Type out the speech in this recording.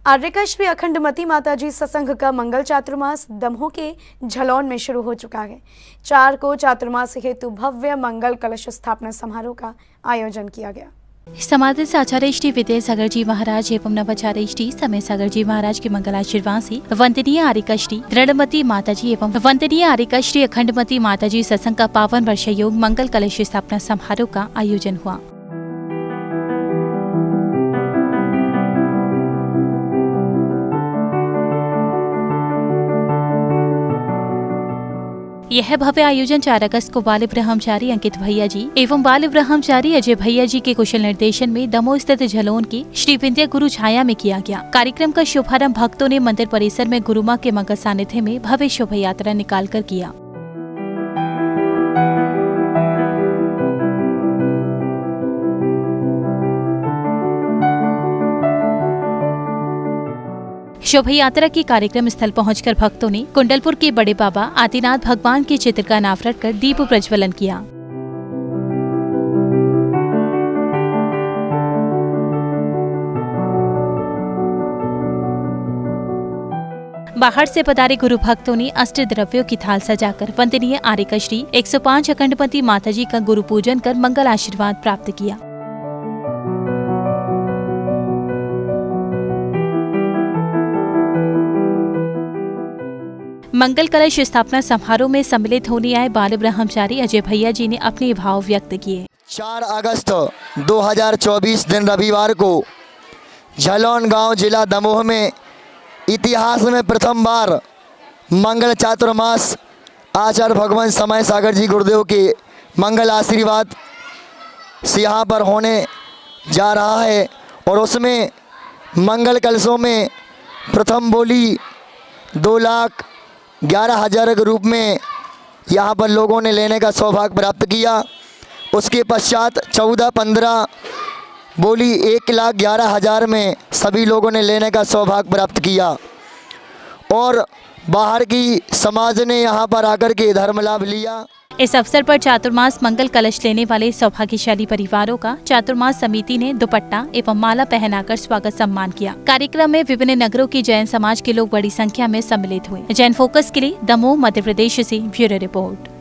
आर्यका श्री अखंडमती माताजी सत्संग का मंगल चातुर्मास दमोह के झलौन में शुरू हो चुका है। 4 को चातुर्मास हेतु भव्य मंगल कलश स्थापना समारोह का आयोजन किया गया। समाधित आचार्य श्री विद्यासागर जी महाराज एवं नवाचार्य श्री समय सागर जी महाराज के मंगल आशीर्वाद से वंदनीय आर्यका श्री दृढ़मती माताजी एवं वंदनीय आर्यका श्री अखंडमती माताजी सत्संग का पावन वर्ष योग मंगल कलश स्थापना समारोह का आयोजन हुआ। यह भव्य आयोजन 4 अगस्त को बाल ब्रह्मचारी अंकित भैया जी एवं बाल ब्रह्मचारी अजय भैया जी के कुशल निर्देशन में दमोह स्थित झलोन की श्री विद्या गुरु छाया में किया गया। कार्यक्रम का शुभारंभ भक्तों ने मंदिर परिसर में गुरु मां के मंगल सानिध्य में भव्य शोभा यात्रा निकालकर किया। शोभा यात्रा के कार्यक्रम स्थल पहुंचकर भक्तों ने कुंडलपुर के बड़े बाबा आदिनाथ भगवान के चित्र का अनावरण कर दीप प्रज्वलन किया। बाहर से पधारे गुरु भक्तों ने अष्ट द्रव्यों की थाल सजाकर वंदनीय आर्यका श्री 105 अखंडमती माताजी का गुरु पूजन कर मंगल आशीर्वाद प्राप्त किया। मंगल कलश स्थापना समारोह में सम्मिलित होने आए बाल ब्रह्मचारी अजय भैया जी ने अपने भाव व्यक्त किए। 4 अगस्त 2024 दिन रविवार को झलौन गांव जिला दमोह में इतिहास में प्रथम बार मंगल चातुर्मास आचार्य भगवान समय सागर जी गुरुदेव के मंगल आशीर्वाद से यहाँ पर होने जा रहा है और उसमें मंगल कलशों में प्रथम बोली 2,11,000 के रूप में यहाँ पर लोगों ने लेने का सौभाग्य प्राप्त किया। उसके पश्चात 14-15 बोली 1,11,000 में सभी लोगों ने लेने का सौभाग्य प्राप्त किया और बाहर की समाज ने यहाँ पर आकर के धर्म लाभ लिया। इस अवसर पर चातुर्मास मंगल कलश लेने वाले सौभाग्यशाली परिवारों का चातुर्मास समिति ने दुपट्टा एवं माला पहनाकर स्वागत सम्मान किया। कार्यक्रम में विभिन्न नगरों की जैन समाज के लोग बड़ी संख्या में सम्मिलित हुए। जैन फोकस के लिए दमोह मध्य प्रदेश से ब्यूरो रिपोर्ट।